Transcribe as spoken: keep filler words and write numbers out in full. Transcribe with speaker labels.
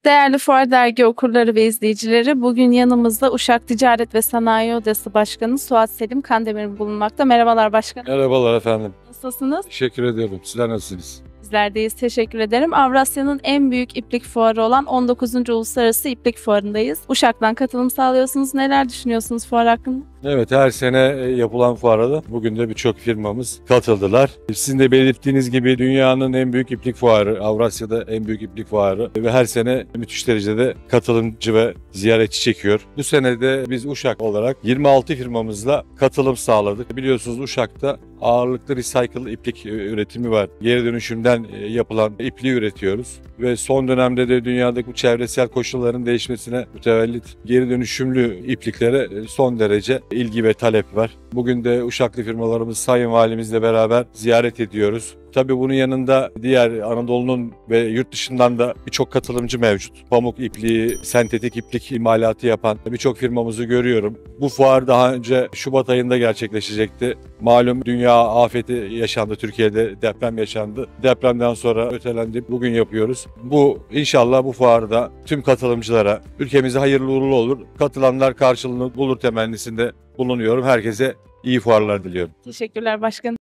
Speaker 1: Değerli Fuar Dergi okurları ve izleyicileri, bugün yanımızda Uşak Ticaret ve Sanayi Odası Başkanı Suat Selim Kandemir bulunmakta. Merhabalar başkanım.
Speaker 2: Merhabalar efendim.
Speaker 1: Nasılsınız?
Speaker 2: Teşekkür ediyorum. Sizler nasılsınız?
Speaker 1: Bizlerdeyiz. Teşekkür ederim. Avrasya'nın en büyük iplik fuarı olan on dokuzuncu Uluslararası İplik Fuarı'ndayız. Uşak'tan katılım sağlıyorsunuz. Neler düşünüyorsunuz fuar hakkında?
Speaker 2: Evet, her sene yapılan fuara da bugün de birçok firmamız katıldılar. Sizin de belirttiğiniz gibi dünyanın en büyük iplik fuarı, Avrasya'da en büyük iplik fuarı ve her sene müthiş derecede katılımcı ve ziyaretçi çekiyor. Bu sene de biz Uşak olarak yirmi altı firmamızla katılım sağladık. Biliyorsunuz Uşak'ta ağırlıklı recycle iplik üretimi var. Geri dönüşümden yapılan ipliği üretiyoruz ve son dönemde de dünyadaki bu çevresel koşulların değişmesine mütevellit geri dönüşümlü ipliklere son derece ilgi ve talep var. Bugün de Uşaklı firmalarımız Sayın Valimizle beraber ziyaret ediyoruz. Tabii bunun yanında diğer Anadolu'nun ve yurt dışından da birçok katılımcı mevcut. Pamuk ipliği, sentetik iplik imalatı yapan birçok firmamızı görüyorum. Bu fuar daha önce Şubat ayında gerçekleşecekti. Malum dünya afeti yaşandı, Türkiye'de deprem yaşandı. Depremden sonra ötelendi, bugün yapıyoruz. Bu inşallah bu fuarda tüm katılımcılara ülkemize hayırlı uğurlu olur. Katılanlar karşılığını bulur temennisinde bulunuyorum. Herkese iyi fuarlar diliyorum.
Speaker 1: Teşekkürler başkanım.